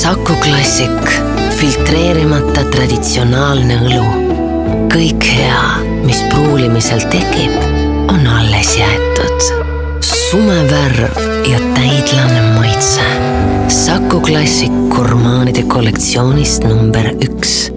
Saku Classic, filtreerimata traditsionaalne õlu. Kõik hea, mis pruulimisel tekib, on alles jäetud. Sume värv ja täidlane maitse. Saku Classic gurmaanide kollektsioonist number 1.